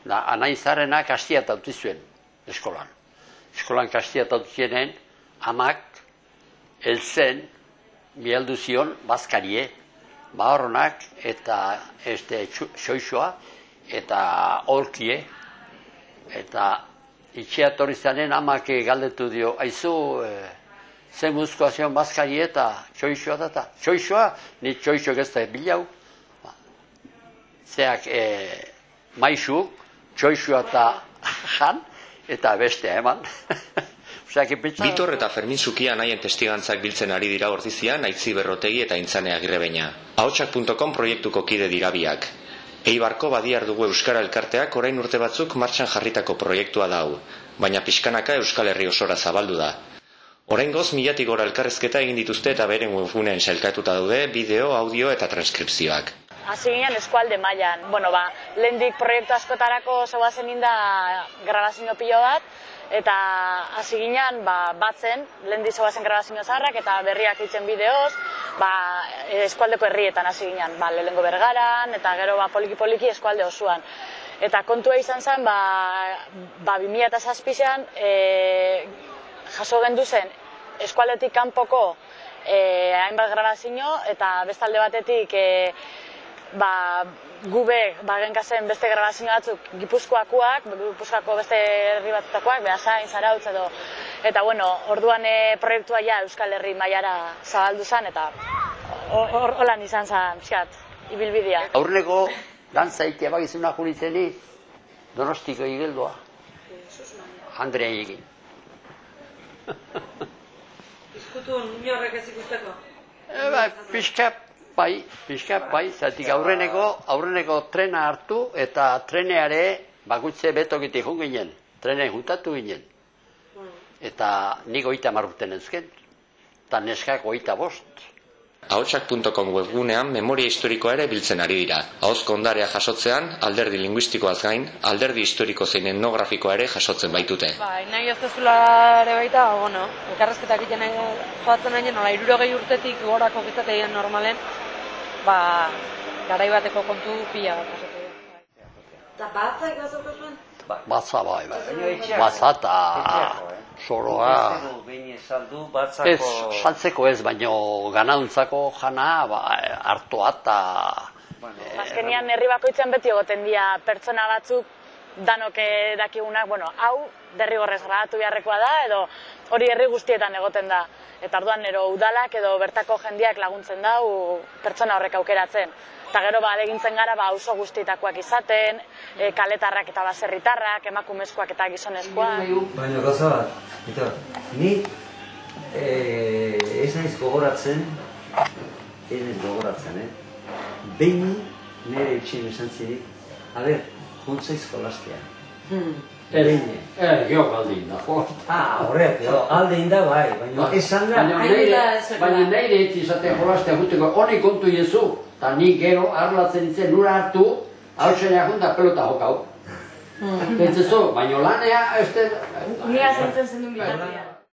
anain zarena kastiat auti zuen eskolan. Eskolan kastiat auti zienen, amak elzen bialdu zion bazkarie, bahorronak eta xoixoa eta orkie, eta itxeatorri zanen amak galdetu dio, aizu, zen guzkoa zion bazkari eta xoixoa data. Xoixoa, ni xoixoak ez da bilau. Zeak maizuk, xoixoa eta jan, eta bestea eman. Bitor eta Fermin Zukia nahien testigantzak biltzen ari dira Ordizian, Aitzi Berrotegi eta Aintzane Agirrebeña. Ahotsak.com proiektuko kide dira biak. Eibarko Badiar dugu Euskara Elkarteak orain urte batzuk martxan jarritako proiektua da hau, baina pixkanaka Euskal Herri osora zabaldu da. Oraingoz 1000tik gora elkarrezketa egin dituzte eta beren webguneen sailkatuta daude bideo, audio eta transkripzioak. Hasi ginen eskualde mailan. Lehendik proiektu askotarako zegoazen inda grabazio pilo bat, eta hasi ginen batzen, lehendik zegoazen grabazio zaharrak eta berriak itzen bideoz, eskualdeko herrietan hasi ginen, lehenengo Bergaran, eta gero poliki-poliki eskualde osoan. Eta kontua izan zen, 2007an jaso gendu zen eskualdetik kanpoko hainbat grabazio, eta bestalde batetik gube genkazen beste grabazio batzuk Gipuzkoakoak, Gipuzkoako beste herri batzutakoak, Beasain, Zarautz edo. Eta orduan proiektua ja Euskal Herri mailara zabaldu zen, eta holan izan zen, pixkat, ibilbidea. Aurreneko dantza itea bagizuna julitzeni Donostiko igeldoa. Andrea egin. Izkutun, inorrek ez ikusteko? Pixka bai, zatik aurreneko trena hartu eta treneare bakutze betokitik jun ginen, trenen juntatu ginen. Eta nik 30 urten eusken, eta neskak 25. Ahotsak.com webgunean memoria historikoa ere biltzen ari dira. Ahozko ondarea jasotzean, alderdi linguistikoaz gain, alderdi historiko zein etnografikoa ere jasotzen baitute. Nahi ez dezula ere baita, elkarrezketak egiten joatzen nahi, 60 urtetik gorako gizatean normalen, garai bateko kontu pila bat jasatu dira. Eta batzak bazauka zuen? Batza bai. Batza eta soroa. Ez, saltzeko ez, baino ganauntzako jana, hartoa eta... Azkenian herri bakoitzen beti egoten dira pertsona batzuk danok dakigunak, hau derrigorrez grabatu beharrekoa da, edo hori herri guztietan egoten da. Eta orduan udalak edo bertako jendiak laguntzen dau pertsona horrek aukeratzen. Eta gero egintzen gara auzo guztietakoak izaten, kaletarrak eta baserritarrak, emakumezkoak eta gizonezkoak. Baina gauza bat, ni ez naiz gogoratzen, behin nire etxean esan zirik, juntzaiz jolastean. Gero aldein da. Horrek, aldein da bai, baina esan da. Baina nire etzi izatea jolastea guteko, honek kontu jezu, eta nik gero arlatzen itzen nura hartu, hau zeneak junta pelota jokau. Pentsezu, baina lanea... Nia zentzen zen duen bitartia.